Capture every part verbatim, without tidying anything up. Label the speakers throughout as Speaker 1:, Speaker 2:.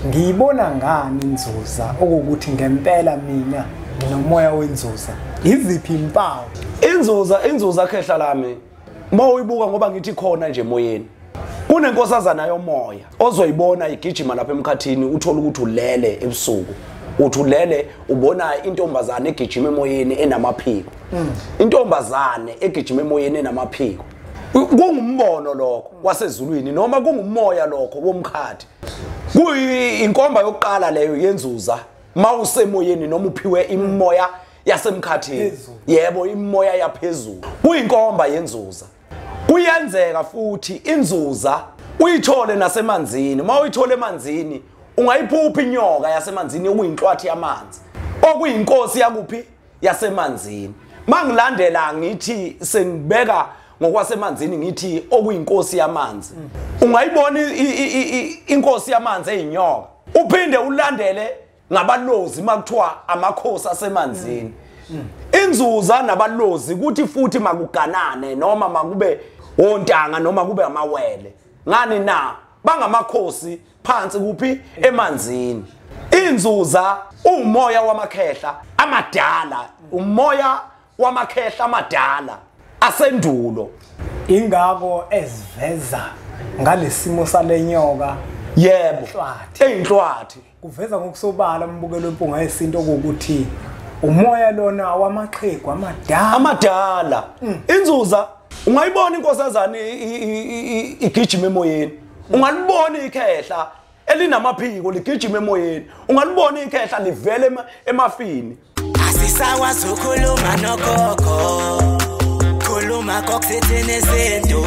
Speaker 1: ngiyibona ngani inzuza okuthi ngempela mina nginomoya wenzuza iziphi impawu
Speaker 2: inzuza inzuza khehla lami mawuyibuka ngoba ngithi khona nje emoyeni kunenkosazana yomoya ozoyibona igijima lapha emkhathini uthola ukuthi ulele ebusuku uthi ulele ubona intombazane egijima emoyeni enamaphiko intombazane egijima emoyeni enamaphiko kungumbono lokho wasezulwini noma kungumoya lokho womkhathi kuyinkomba yokuqala leyo yenzuza mawusemoyeni noma uphiwe imoya yasemkhathini yebo imoya yaphezulu kuyinkomba yenzuza kuyenzeka futhi inzuza uyithole nasemanzini mawuyithole emanzini ungayiphupha inyoka yasemanzini okuyinhlwathi yamanzi okuyinkosi yakuphi yasemanzini mangilandela ngithi sengibeka ngokwasemanzini ngithi okuyinkosi yamanzi ungayibona inkosi yamanzi eyinyoka uphinde ulandele ngabalozi makuthiwa amakhosi asemanzini inzuza nabalozi kuthi futhi makuganane noma makube ontanga noma kube amawele ngani na bangamakhosi phansi kuphi emanzini inzuza umoya wamakhehla amadala umoya wamakhehla amadala asendulo
Speaker 1: ingako eziveza ngalesimo salenyoka
Speaker 2: yebo eyinhlwathi
Speaker 1: kuveza ngokusobala umbukelo wempunga yesinto ukuthi umoya lona wamaqhegu amadala
Speaker 2: amadala inzuza ungayibona inkosazana igijima emoyeni ungalibona ikhehla elinamaphiko ligijima emoyeni ungalibona ikhehla livele emafini
Speaker 3: asisawa sokhuluma nogogo khuluma kokuthethene sento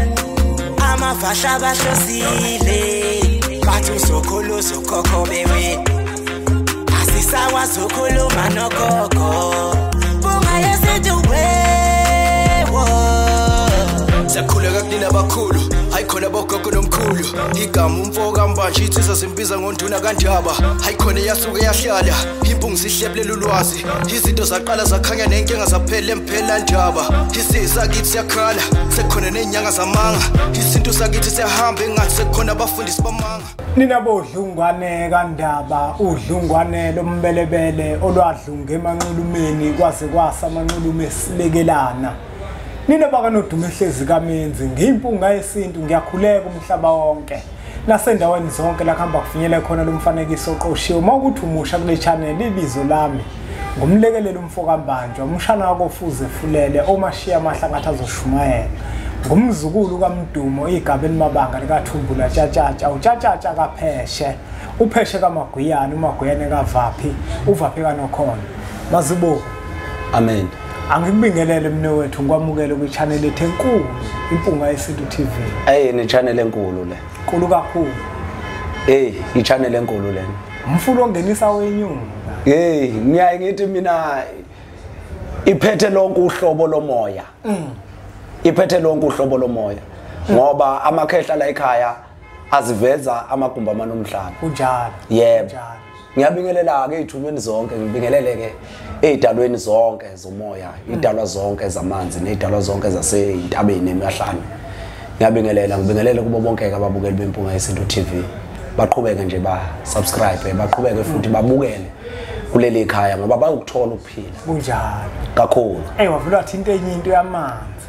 Speaker 3: amafasha bashlosile bathu sokhulu sokhokho bewe asisawa sokhuluma nogogo bunga yesinto wewo
Speaker 4: sakhuleka kunina bakhulu hayikhona bogogo nomkhulu igama umfoka mbanje ithi sasimbiza ngonduna kanjaba hayikhona yasuke yahlala impungu sihlephlela ulwazi izinto zaqala zakhanya nenkinga zaphela emphela njaba isisa kithi siyakhala sekukhona nenyanga zamanga izinto sakithi siyahamba engathi sekukhona abafundisi bamanga
Speaker 1: nina bodlungwane kandaba udlungwane lombelebele olwadlunga emanqulumeni kwaze kwasa amanqulume sibekelana nina bakanodume ehlezi kamenzi ngimpunga yesintu ngiyakhuleka umhlaba wonke nasendaweni zonke la khamba kufinyela khona lo mfanekiso oqoshiwe mawukuthi umusha kule channel ibizo lami ngumlekelelo umfoka mbanjwa umshana wako fuze fulele omashiya amahlangatha azoshumayela ngumzukulu kaMdumo igaba elimabanga likaThumbula tshatatsha utshatatsha kapheshe upheshe kaMagwiyana uMagwiyane kavaphi uvaphi kanokhona Mazibuko
Speaker 2: amen
Speaker 1: angikubingelele mne wethu ngikwamukele kwi channel ethu enkulu impunga yesintu T V
Speaker 2: hey ne channel enkulu le
Speaker 1: nkulu kakhulu
Speaker 2: hey i channel enkulu lena
Speaker 1: umfulo ongenisa wenyungu
Speaker 2: hey ngiyaye ngithi mina iphethe lonke uhlobo lomoya iphethe lonke uhlobo lomoya ngoba amakhehla la ekhaya aziveza amagumba amanomhlaba
Speaker 1: kunjalo
Speaker 2: yebo ngiyabingelela ke izithulweni zonke ngibingelele ke ezidalweni zonke zomoya idalwa zonke zamanzi nezidalwa zonke zaseintabeni emahlane ngiyabingelela ngibingelele kubo bonke ababukeli bempunga yesintu T V baqhubeke nje ba subscribe baqhubeke futhi babukele kuleli ekhaya ngoba bayokuthola ukuphila
Speaker 1: kunjalo
Speaker 2: kakhulu
Speaker 1: hey wavula thinta enye into yamanzi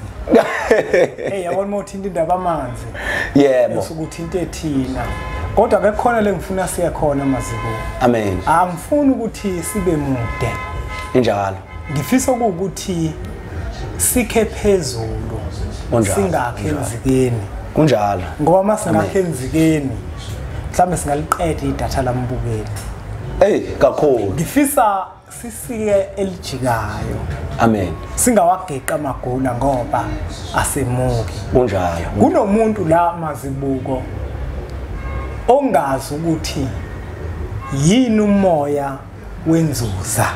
Speaker 1: hey yabona mothinta indaba amanzi
Speaker 2: yebo
Speaker 1: usukuthinta ethina kodwa ke khona le ngifuna siye khona Mazibuko
Speaker 2: amen
Speaker 1: angifuni ukuthi sibe mude
Speaker 2: injalo
Speaker 1: ngifisa ukuthi sikhe phezulu singakhe enzikeni
Speaker 2: kunjalo
Speaker 1: ngoba masingakhe enzikeni mhlambe singaliqedwe idatha lambukeli
Speaker 2: hey kakhulu
Speaker 1: ngifisa sisiye elijikayo
Speaker 2: amen
Speaker 1: singawageqa amagula ngoba asemuki
Speaker 2: kunjalo
Speaker 1: kunomuntu la Mazibuko ongazi ukuthi yini umoya wenzuza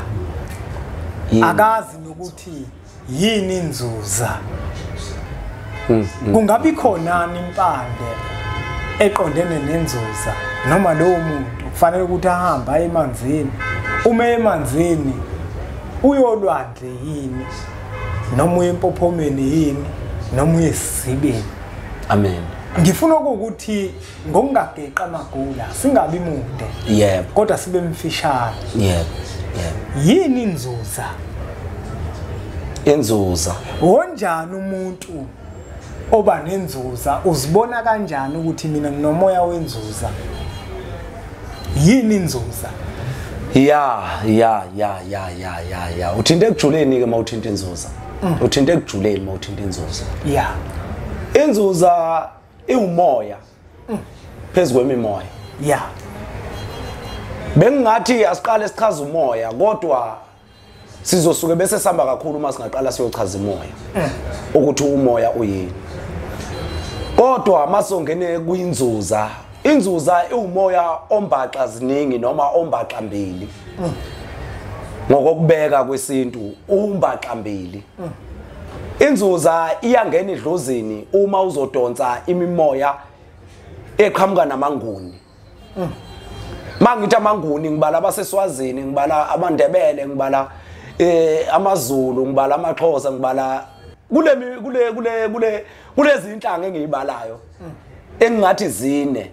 Speaker 1: akazi nokuthi yini inzuza kungabi khona impande eqondene nenzuza noma lo muntu kufanele ukuthi ahamba emanzini uma emanzini uyolwandle yini noma uyempophomeni yini noma uyesibeni
Speaker 2: amen
Speaker 1: ngifuna ukuthi ngokungageqa amagula singabi mude
Speaker 2: yebo
Speaker 1: kodwa sibe mfishane
Speaker 2: yebo yebo
Speaker 1: yini inzuza
Speaker 2: inzuza
Speaker 1: wonjani umuntu oba nenzuza uzibona kanjani ukuthi mina nginomoya wenzuza yini inzuza
Speaker 2: ya ya ya ya ya ya ya uthinte ekujuleni ke mawuthinta inzuza uthinte ekujuleni mawuthinta inzuza
Speaker 1: ya
Speaker 2: inzuza iwumoya phezulu kwemimoya
Speaker 1: ya
Speaker 2: bengingathi asiqale sichaza umoya kodwa sizosuke bese sihamba kakhulu uma singaqala siyochaza umoya ukuthi umoya uyini kodwa masongene kuyinzuza inzuza iwumoya ombaxa ziningi noma ombaxa mbili ngokubeka kwesintu umbaxa mbili inzuza iyangena idlozini uma uzodonsa imimoya eqhamuka namanguni mangithi amanguni ngibala abaseswazini ngibala amandebele ngibala eh amaZulu ngibala amaXhosa ngibala kule kule kule kule kulezi inhlanga engiyibalayo engingathi zine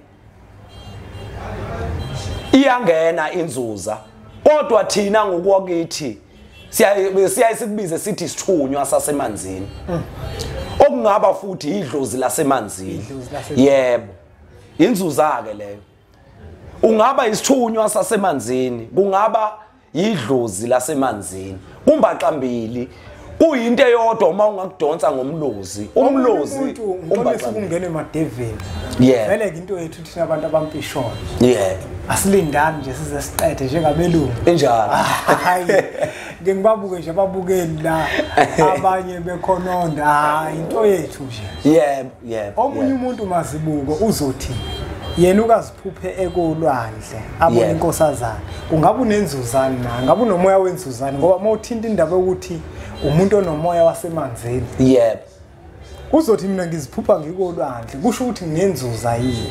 Speaker 2: iyangena inzuza kodwa thina ngokwakithi siya siyayisibize sithi sithunywa sasemanzini okungaba futhi idlozi lasemanzini yebo inzuza ke leyo ungaba isithunywa sasemanzini kungaba idlozi lasemanzini kumbaxa mbili kuyinto eyodwa uma ungakudonsa ngomlozi umlozi
Speaker 1: umbaxa ungene emadeveni
Speaker 2: yeah
Speaker 1: vele ke into yethu thina abantu abampishona
Speaker 2: yeah
Speaker 1: asilindani nje size siqede njengabelungu
Speaker 2: enjalo
Speaker 1: hayi ngibabuke nje ababukeli la abanye bekhononda hayi into yethu nje
Speaker 2: yebo yebo
Speaker 1: omunye umuntu Mazibuko uzothi yena ukaziphuphe ekolwandle abona inkosazana kungabe unenzuzana na ngabe unomoya wenzuzana ngoba mawuthinta indaba ukuthi umuntu onomoya wasemanzini
Speaker 2: yebo
Speaker 1: uzothi mina ngiziphupha ngikolwandle kusho ukuthi nginenzuza yini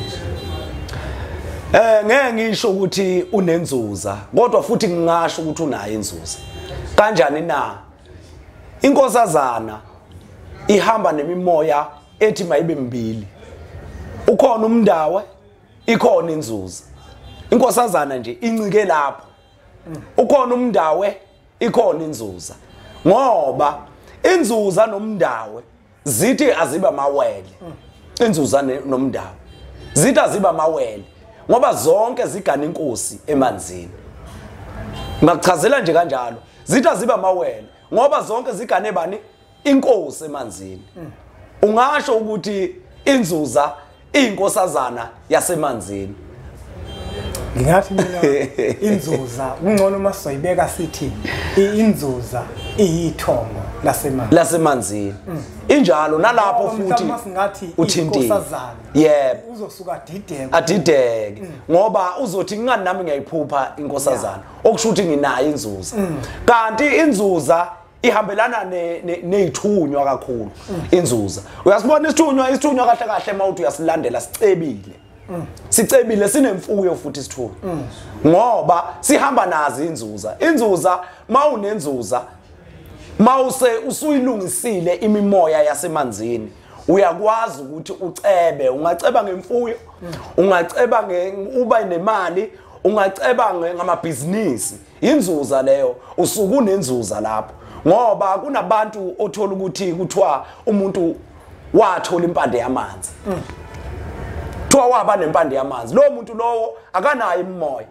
Speaker 2: eh ngeke ngisho ukuthi unenzuza kodwa futhi ngingasho ukuthi unayo inzuza kanjani na inkosazana ihamba nemimoya ethi mayibe mbili ukhona umndawe ikhona inzuza inkosazana nje incike lapho ukhona umndawe ikhona inzuza ngoba inzuza nomndawe zithi aziba mawele inzuza nomndawe zithi aziba mawele ngoba zonke zigana inkosi emanzini ngakuchazela nje kanjalo zithi aziba mawele ngoba zonke zigane bani inkosi emanzini ungasho ukuthi inzuza inkosazana yasemanzini
Speaker 1: ngingathi mina inzuza ungcono masizoyibeka sithi inzuza iyithongo lasemanzini
Speaker 2: lasemanzini injalo nalapho futhi uthintile yebo
Speaker 1: uzosuka adideke
Speaker 2: adideke ngoba uzothi ngani nami ngiyayiphupha inkosazana okusho ukuthi nginayo inzuza kanti inzuza ihambelana nezithunywa kakhulu inzuza uyasibona isithunywa isithunywa kahle kahle mawuthi uyasilandela sicebile sicebile sinemfuyo futhi isithunywa ngoba sihamba nazo inzuza inzuza mawunenzuza mawuse usuyilungisile imimoya yasemanzini uyakwazi ukuthi ucebe ungaceba ngemfuyo ungaceba uba nemali ungaceba ngamabhizinisi inzuza leyo usuku unenzuza lapho ngoba kunabantu othola ukuthi kuthiwa umuntu wathola impande yamanzi kuthiwa waba nempande yamanzi lo muntu lowo akanayo imimoya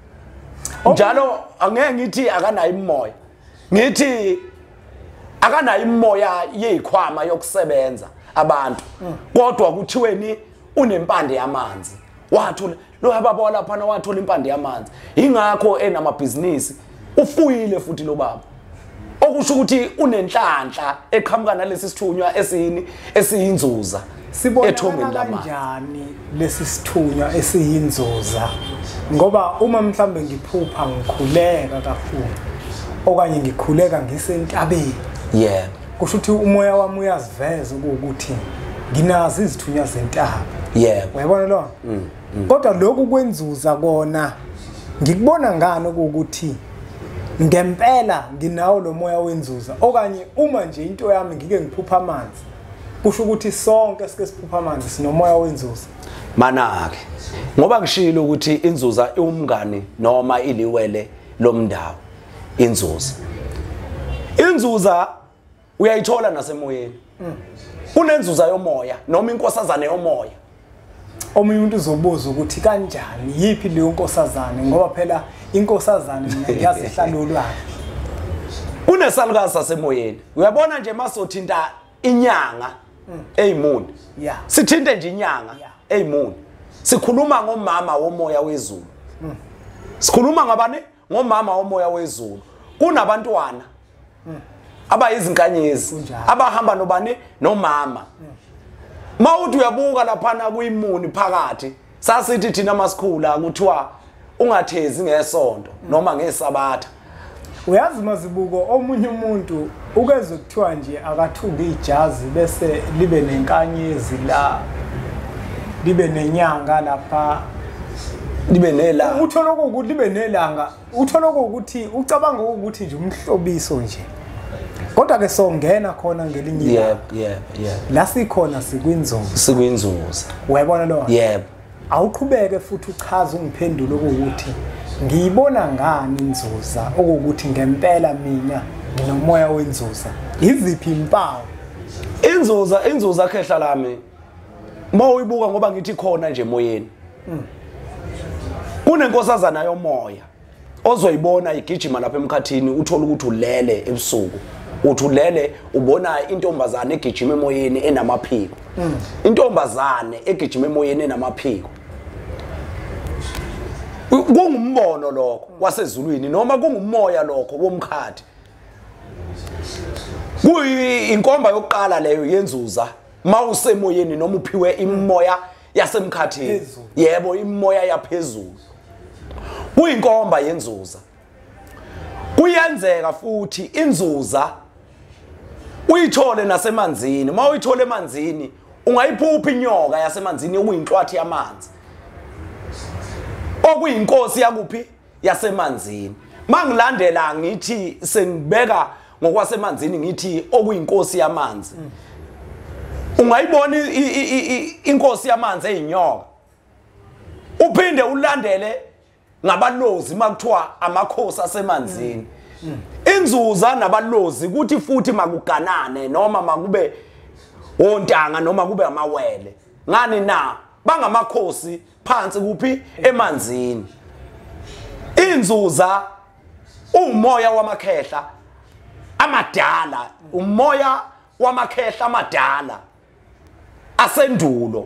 Speaker 2: njalo angeke ngithi akanayo imimoya ngithi akanayo imimoya yeyikhwama yokusebenza abantu kodwa kuthiweni unempande yamanzi wathola lo yababa lapha wathola impande yamanzi ingakho enamabhizinisi ufuyile futhi lo baba okusho ukuthi unenhlanhla eqhamuka nalesi sithunywa esini esiyinzuza
Speaker 1: sibona kanjani lesi sithunywa esiyinzuza ngoba uma mhlambe ngiphupha ngikhuleka kakhulu okanye ngikhuleka ngisentabeni
Speaker 2: yebo
Speaker 1: kusho ukuthi umoya wami uyaziveza ukuthi nginazi izithunywa zentaba
Speaker 2: yebo
Speaker 1: uyabona lo kodwa lokhu kwenzuza kona ngikubona ngani ukuthi ngempela nginawo lo moya wenzuza okanye uma nje into yami ngike ngiphupha amanzi kusho ukuthi sonke sike siphupha amanzi sinomoya wenzuza.
Speaker 2: Manake ngoba ngishilo ukuthi inzuza iumngani noma iliwele lomndawo inzuza. Inzuza uyayithola nasemoyeni. Kunenzuza yomoya noma inkosazana yomoya.
Speaker 1: Omunye umuntu uzobuza ukuthi kanjani yipi leyo nkosazana ngoba phela inkosazana mina ngiyazihlala olwakhe.
Speaker 2: Kunesalukazi sasemoyeni. Uyabona nje masothinta inyanga eyimuni.
Speaker 1: Yeah.
Speaker 2: Sithinte nje inyanga eyimuni. Sikhuluma ngomama womoya wezulu. Sikhuluma ngabani? Ngomama womoya wezulu. Kunabantwana abayizinkanyezi abahamba nobani nomama. Mawuthi uyabuka lapha na kuyimuni phakathi sasithi thina masikhula kuthiwa ungathezi ngesonto noma ngesabatha.
Speaker 1: Uyazi Mazibuko omunye umuntu ukezwe kuthiwa nje akathunga ijazi bese libe nenkanyezi la libe nenyanga lapha
Speaker 2: libe nelanga.
Speaker 1: Uthola ukuthi libe nelanga uthola ukuthi ucabanga ukuthi nje umhlobiso nje. Kodwa ke songena khona ngelinye
Speaker 2: ilanga. Yep, yep, yep.
Speaker 1: La sikhona sikwinzuza.
Speaker 2: Sikwinzuza.
Speaker 1: Uyabona lo?
Speaker 2: Yep.
Speaker 1: Awuqhubeke futhi uchaza ungiphendule ukuthi ngiyibona ngani inzuza ukuthi ngempela mina nginomoya wenzuza. Iziphi impawu?
Speaker 2: Inzuza, inzuza khehla lami. Mawuyibuka ngoba ngithi khona nje emoyeni. Kunenkosazana yomoya ozoyibona igijima lapha emkhathini uthola ukuthi ulele ebusuku. Uthi ulele ubona intombazane egijima emoyeni enamaphiko. Intombazane egijima emoyeni enamaphiko. Kungumbono lokho wasezulwini noma kungumoya lokho womkhathi. Kuyinkomba yokuqala leyo yenzuza mawusemoyeni noma uphiwe imoya yasemkhathini. Yebo imoya yaphezulu. Kuyinkomba yenzuza. Kuyenzeka futhi inzuza uyithole nasemanzini. Mawuyithole emanzini ungayiphupha inyoka yasemanzini okuyinhlwathi yamanzi. Okuyinkosi yakuphi yasemanzini. Mangilandela ngithi sengibeka ngokwasemanzini ngithi okuyinkosi yamanzi. Ungayibona inkosi yamanzi eyinyoka. Uphinde ulandele ngabalozi makuthiwa amakhosi asemanzini. Inzuza nabalozi kuthi futhi makuganane noma makube ontanga noma kube amawele. Ngani na bangamakhosi phansi kuphi emanzini. Inzuza umoya wamakhehla amadala, umoya wamakhehla amadala asendulo.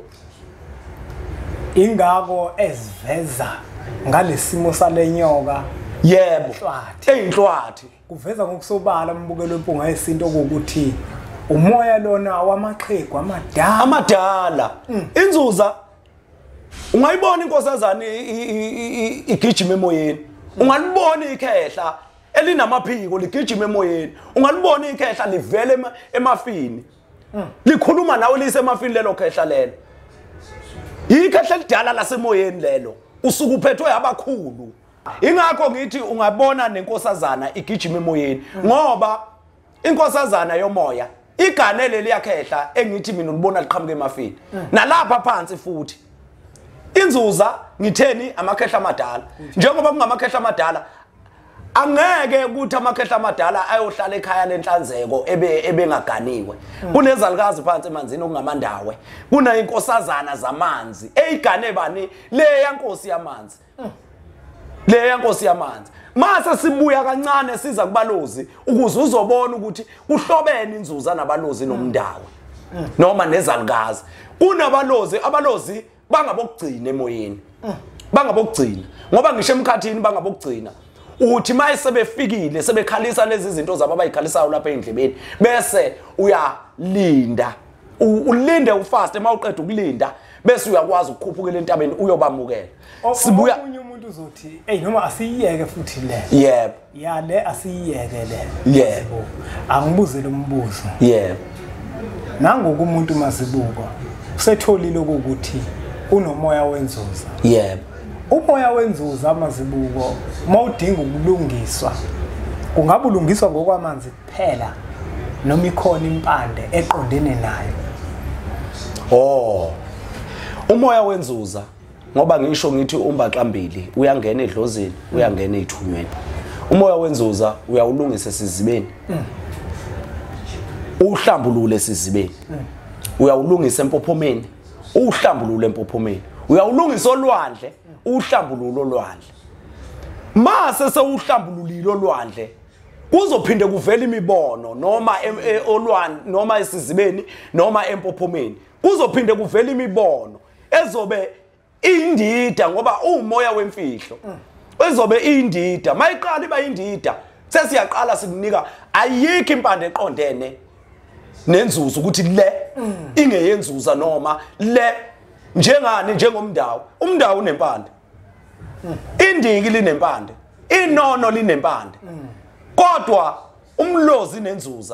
Speaker 1: Ingako eziveza ngalesimo salenyoka.
Speaker 2: Yebo. Eyinhlwathi.
Speaker 1: Kuveza ngokusobala umbukelo wempunga yesinto ukuthi umoya lona wamaqhegu amadala.
Speaker 2: Amadala. Inzuza ungayibona inkosazana igijima emoyeni. Ungalibona ikhehla elinamaphiko ligijima emoyeni. Ungalibona ikhehla livele emafini. Likhuluma nawe lisemafini lelo khehla lelo. Ikhehla lidala lasemoyeni lelo. Usuku uphethwe abakhulu. Ingakho ngithi ungabona nenkosazana igijima emoyeni ngoba inkosazana yomoya iganele liyakhehla engithi mina ulibona liqhamuka emafini. Nalapha phansi futhi inzuza ngitheni amakhehla amadala. Njengoba kungamakhehla amadala angeke ukuthi amakhehla amadala ayohlala ekhaya lenhlanzeko ebe ebengaganiwe. Kunezalukazi phansi emanzini okungamandawe. Kuna inkosazana zamanzi eyigane bani le yankosi yamanzi. Le yankosi yamanzi. Mase sibuya kancane siza kubalozi ukuze uzobona ukuthi kuhlobene inzuza nabalozi nomndawo. Noma nezalukazi. Kunabalozi, abalozi bangabokugcina emoyeni. Bangabokugcina. Ngoba ngisho emkhathini bangabokugcina. Uthi maye sebefikile sebekhalisa lezi zinto zabo abayikhalisayo lapha endlebeni bese uyalinda. Ulinde ufaste mawuqeda ukulinda bese uyakwazi ukukhuphuka lentabeni uyobamukela.
Speaker 1: Sibuya umunye umuntu uzothi hey noma asiyeke futhi le.
Speaker 2: Yebo.
Speaker 1: Ya le asiyeke le.
Speaker 2: Yebo.
Speaker 1: Angibuze lo mbuzo.
Speaker 2: Yebo.
Speaker 1: Nangoku umuntu Mazibuko usetholile ukuthi unomoya wenzuza.
Speaker 2: Yebo.
Speaker 1: Umoya wenzuza Mazibuko mawudinga ukulungiswa kungaba ulungiswa ngokwamanzi kuphela noma ikhona impande eqondene nayo.
Speaker 2: Oh. Umoya Wenzuza ngoba ngisho ngithi umbaxambili uyangena edlozini, uyangena ezithunyweni. Umoya Wenzuza uyawulungisa esizibeni. Uhlambulule esizibeni. Uyawulungisa empophomeni, uhlambulule empophomeni. Uyawulungisa olwandle, uhlambulule olwandle. Mase sewuhlambululile olwandle, kuzophinde kuvela imibono noma olwandle noma esizibeni noma empophomeni. Kuzophinde kuvela imibono ezobe indida ngoba umoya wemfihlo. Ezobe indida, mayiqala iba indida. Sesiyaqala sikunika ayikho impande eqondene nenzuzo ukuthi le ingeyenzuza noma le njengani njengomndawo. Umndawo unempande. Indiki linempande, inono linempande. Kodwa umlozi nenzuza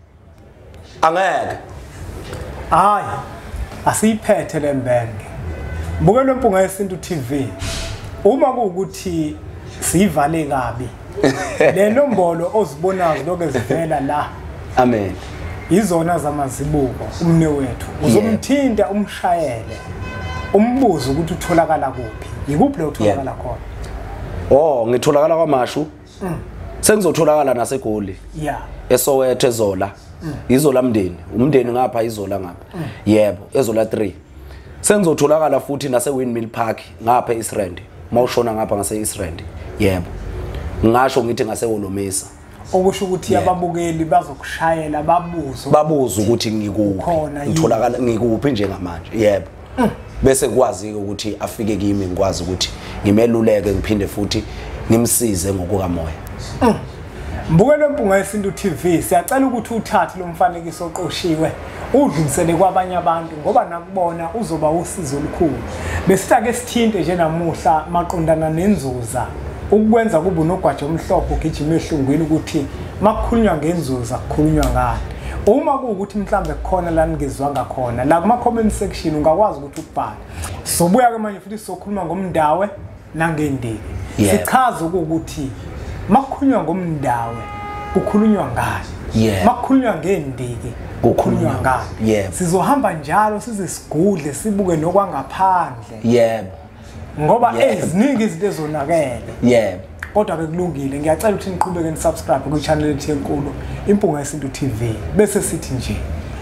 Speaker 2: angeke.
Speaker 1: Hayi, asiyiphethe lembenge. Buke lo mpunga yesintu T V. Uma kuukuthi sivale kabi. Le nombolo ozibonayo lokho ezivela la.
Speaker 2: Amen.
Speaker 1: Izona zamazibuko umne wethu. Uzomthinta umshayele. Umbuzo ukuthi utholakala kuphi. Yikuphi le utholakala khona?
Speaker 2: Oh, ngitholakala kwaMashu. Mm. Sengizotholakala naseGoli.
Speaker 1: Yeah.
Speaker 2: eSoweto eZola. Mm. Izola mndeni, umndeni ngapha iZola ngapha. Mm. Yebo, eZola three. Sengizotholakala futhi naseWindmill Park ngapha eIsrand. Mawushona ngapha ngaseIsrand. Yebo. Ngasho ngithi ngaseWolomisa.
Speaker 1: Okusho ukuthi ababukeli bazokushayela babuzo.
Speaker 2: Babuza ukuthi ngikuphi. Ngitholakala ngikuphi njengamanje. Yebo. Mm. Bese kwazi ukuthi afike kimi ngikwazi ukuthi ngimeluleke ngiphinde futhi ngimsize ngokukamoya.
Speaker 1: Mm. Mbukelo mpunga yesintu T V siyacela ukuthi uthathe lo mfanekiso oqoshiwe udlulisele kwabanye abantu ngoba nakubona uzoba usizo olukhulu. Besitha ke sithinte nje namuhla maqondana nenzuza ukwenza kube nogwaja omhlophe ugijima ehlungwini ukuthi makukhulunywa ngenzuza kukhulunywa ngani. Uma kuukuthi mhlambe khona la ningezwanga khona la kuma comment section ungakwazi ukuthi ubhale. Sobuya ke manje futhi sokhuluma ngomndawe nangendiki. Sichaza ukuthi makukhulunywa ngomndawe kukhulunywa ngani. Makukhulunywa ngendiki kukhulunywa ngani.
Speaker 2: Yebo.
Speaker 1: Sizohamba njalo size sigudle sibuke nokwangaphandle.
Speaker 2: Yebo.
Speaker 1: Ngoba eziningi izinto ezonakele.
Speaker 2: Yebo.
Speaker 1: Kodwa bekulungile ngiyacela ukuthi niqhubeke nisubscribe ku channel yethu enkulu Impunga Yesintu T V bese sithi nje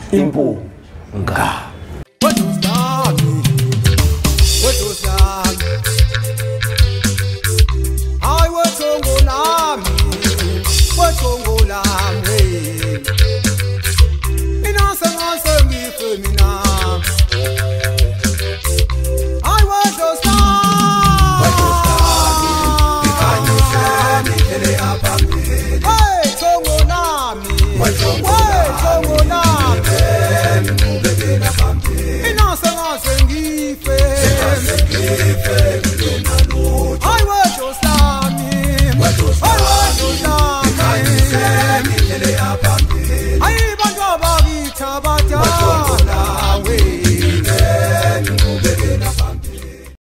Speaker 1: impunga.
Speaker 3: Hey, Tongo